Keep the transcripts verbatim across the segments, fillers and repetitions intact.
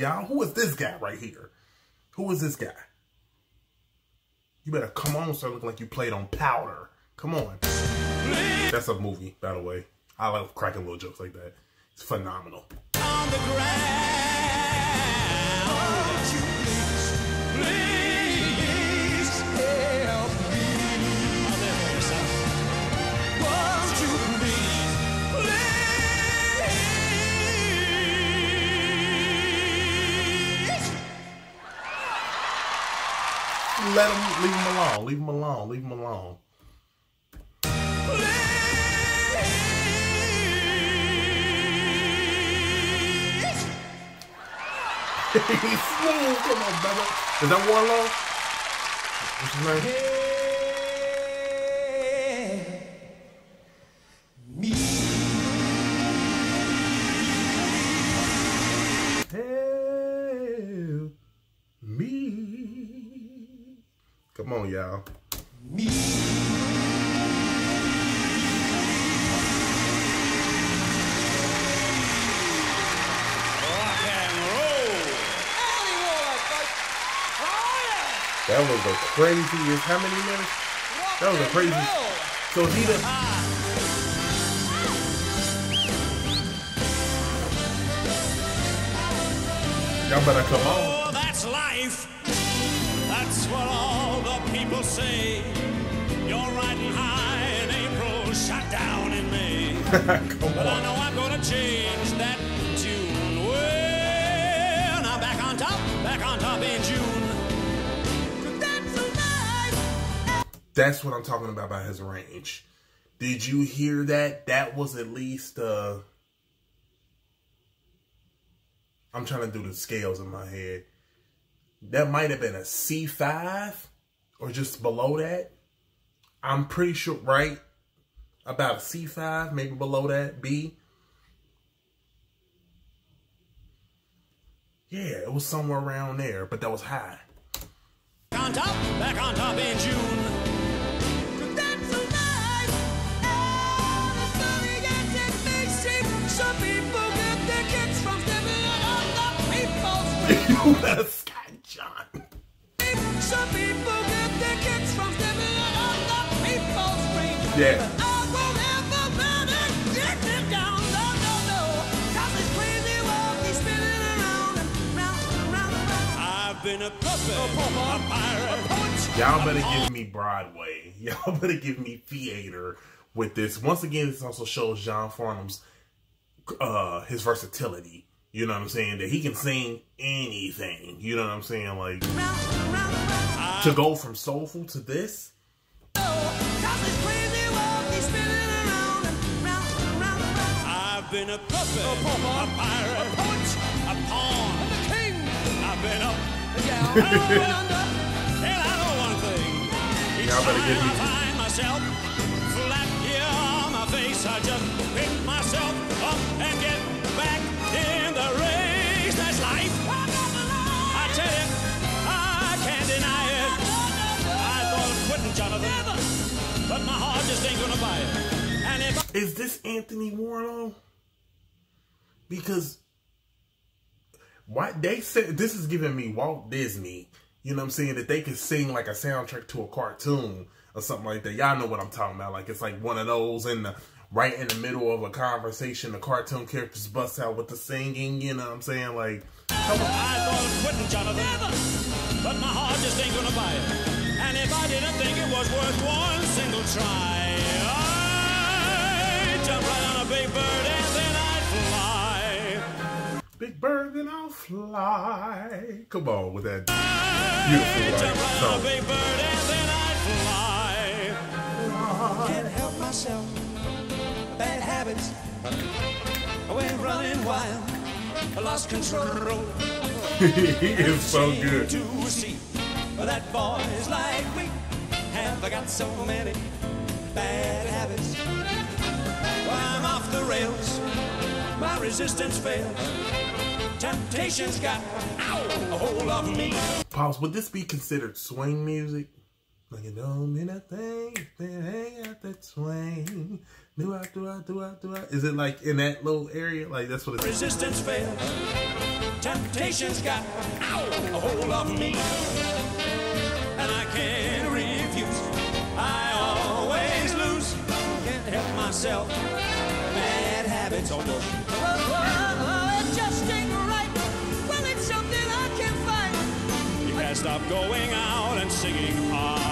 y'all. Who is this guy right here? Who is this guy? You better come on, start looking like you played on powder. Come on. That's a movie, by the way. I love cracking little jokes like that. It's phenomenal. On the ground, won't you please, please help me? Won't you please, please? Let him, leave him alone. Leave him alone. Leave him alone. He's smooth. Come on, brother. Is that Warlow? What's his name? Me. Help me. Come on, y'all. Me. That was the craziest. How many minutes? That was the craziest. So he the. Y'all better come on. Oh, that's life. That's what all the people say. You're riding high in April, shot down in May. Come But I on. know I'm gonna change that tune. Well, I'm back on top, back on top in June. That's what I'm talking about by his range. Did you hear that? That was at least, uh, I'm trying to do the scales in my head. That might have been a C five or just below that. I'm pretty sure, right? About a C five, maybe below that, B. Yeah, it was somewhere around there, but that was high. Back on top, back on top in June. Some people get their kicks from stepping on the people's feet. You better Scott John. Some people get their kicks from stepping on the people's feet. Yeah. I won't ever let it get them down. No, no, no. 'Cause this crazy world keeps spinning around and round and round and round. I've been a puppet, a pirate, a poet. Y'all better give me Broadway. Y'all better give me theater with this. Once again, this also shows John Farnham's uh his versatility. You know what I'm saying? That he can sing anything. You know what I'm saying? Like Round and round and round. to go from soulful to this. I've been a puppet, a, a pirate, a poet, a pawn, a king. I've been up, down, and under, and I know one thing. Each Y'all better give time me- I find myself flat here on my face, I just pick myself up and get back in the race. That's life. I tell you, I can't deny it. I thought of quitting, Jonathan, but my heart just ain't gonna buy it. And if I Is this Anthony Warlow? Because why they said this is giving me Walt Disney. You know what I'm saying? That they could sing like a soundtrack to a cartoon or something like that. Y'all know what I'm talking about. Like it's like one of those in the right in the middle of a conversation, the cartoon characters bust out with the singing. You know what I'm saying? Like I thought of quitting, Jonathan, but my heart just ain't gonna buy it. And if I didn't think it was worth one single try, I'd jump right on a big bird and then I'd fly. Big bird and I'll fly. Come on with that I'd beautiful jump like, right on a song. big bird and then I'd fly. Can't help myself, bad habits. I went running wild, I lost control. He is so good. To see that boys like me have I got so many bad habits. Why I'm off the rails, my resistance fails. Temptation's got ow, a hold of me. Pause. Would this be considered swing music? Like it don't mean a thing, then hang out that swing. Do I, do I, do I, do I? Is it like in that little area? Like that's what it's. Resistance failed. Temptation's got ow, a hold of me. And I can't refuse. I always lose. Can't help myself. Bad habits almost. Oh, oh, oh, it just ain't right. Well, it's something I can find. You can't stop going out and singing. Ah.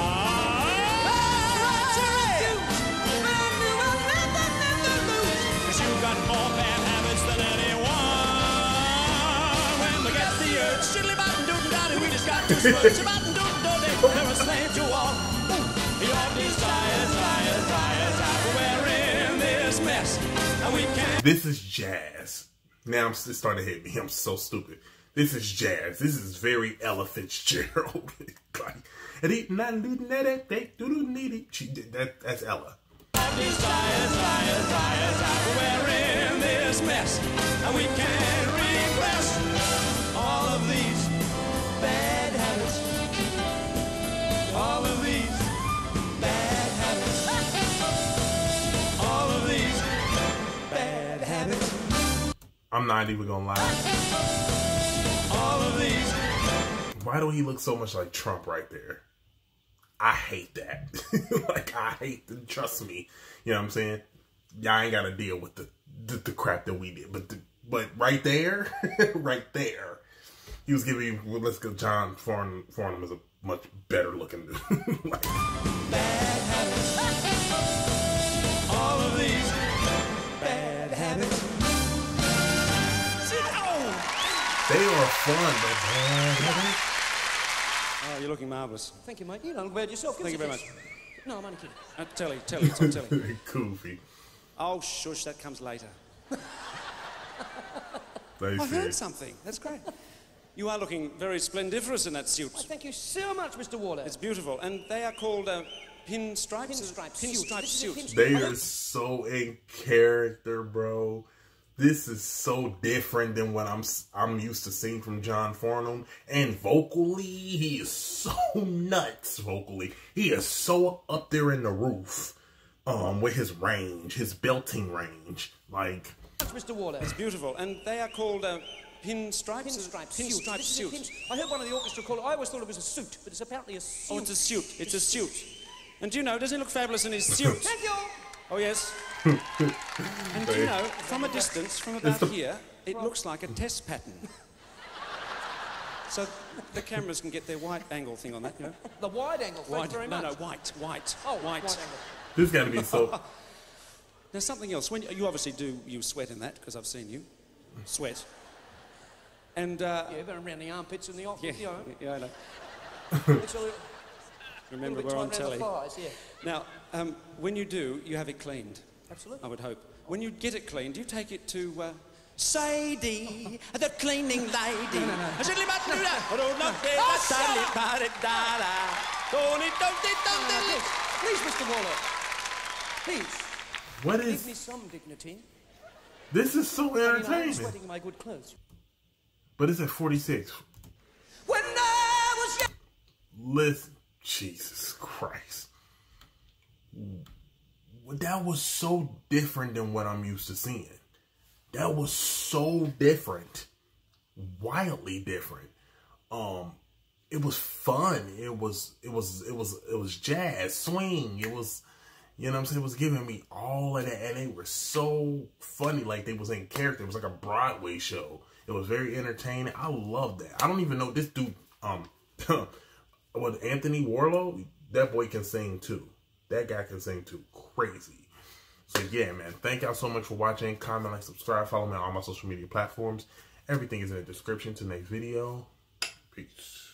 You've got more bad habits than anyone. When we get the urge, shiddly bottom doodle dotty, we just got to splurge. Bottom doodle doodle, we're a slave to all. Your desires, desires, desires, we're in this mess, and we can't. This is jazz. Now I'm it's starting to hit me. I'm so stupid. This is jazz. This is very Ella Fitzgerald. Like, that, that's Ella. Desires, desires, desires, we're in this mess, and we can't repress all of these bad habits. All of these bad habits. All of these bad habits. I'm not even gonna lie. All of these. Why do he look so much like Trump right there? I hate that. Like, I hate the, trust me. You know what I'm saying? Y'all ain't got to deal with the, the, the crap that we did. But the, but right there, right there, he was giving, well, let's go, John Farnham, Farnham is a much better looking dude. Like, bad habits. All of these bad habits. They are fun, but bad habits. Oh, you're looking marvellous. Thank you, mate. You don't wear it yourself. Thank you very much. No, I'm only kidding. Uh, telly, telly, it's on telly. Goofy. Oh, shush, that comes later. They I said. heard something. That's great. You are looking very splendiferous in that suit. Well, thank you so much, Mister Waller. It's beautiful. And they are called uh, pinstripes? Pinstripe Pinstripe suit. This is a suits. pinstripe- They are so in character, bro. This is so different than what I'm I'm used to seeing from John Farnham. And vocally, he is so nuts vocally. He is so up there in the roof um, with his range, his belting range. Like, Mister Waller. It's beautiful. And they are called uh, pinstripes? Pinstripe suit. Pinstripe This is a suits. pin- I heard one of the orchestra call it. I always thought it was a suit, but it's apparently a suit. Oh, it's a suit. It's a suit. And do you know, does he look fabulous in his suit? Thank you. Oh, yes. And do you know, from a distance, from about the- here, it looks like a test pattern. So the cameras can get their white angle thing on that, you know? The wide angle. Thank White, you very no, much. no, white, white, Oh, white. wide angle. this got to be so. There's something else. When you, you obviously do use sweat in that, because I've seen you. Sweat. And, uh... Yeah, very around the armpits and the off. yeah, You know, yeah, I know. it's a little, Remember, little bit we're on tight around the telly. thighs, yeah. Now, um, when you do, you have it cleaned. Absolutely. I would hope. When you get it cleaned, do you take it to uh, Sadie, the cleaning lady? No, no, no. Please, Mister Waller. Please. What Give me is some dignity. this? Is so I mean, I am entertaining. sweating in my good clothes. But it's at forty-six. When I was young. Listen, Jesus Christ. That was so different than what I'm used to seeing. That was so different. Wildly different. Um, it was fun. It was, it was, it was, it was jazz, swing. It was, you know what I'm saying? It was giving me all of that. And they were so funny. Like they was in character. It was like a Broadway show. It was very entertaining. I love that. I don't even know this dude, um, what, Anthony Warlow, that boy can sing too. That guy can sing too. Crazy. So yeah, man. Thank y'all so much for watching. Comment, like, subscribe. Follow me on all my social media platforms. Everything is in the description to the next video. Peace.